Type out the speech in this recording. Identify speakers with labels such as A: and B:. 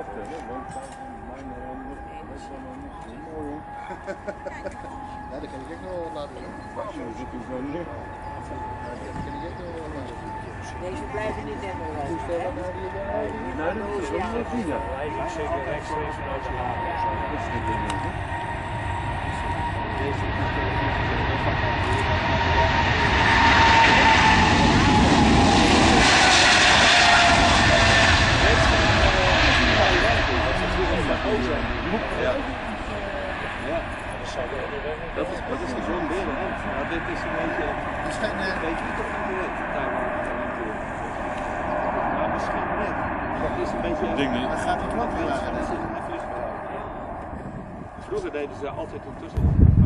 A: vertellen. Woontuin van mijn handen, met van handen. Mooi hoor.
B: Ja, dat kan ik ook nog wel laten doen.
A: Zo zit hij zo neer.
B: Ja, dat kan ik ook nog wel laten doen.
C: Deze blijven niet helemaal weg.
B: Hoe stel dat nou die erbij?
A: Nee, dat is ook niet zien.
D: Eigenlijk zeker rechtstreeks vanuit je haven.
A: Dat is dit ding niet.
D: Dat is de zo'n beren. Maar dit is een beetje.
B: Het is geen...
D: Weet je toch niet direct? Daar waar het nou, misschien net. Dat is een beetje.
A: Ding niet.
B: Dan gaat die knop weer aan.
D: Vroeger deden ze altijd een tussen.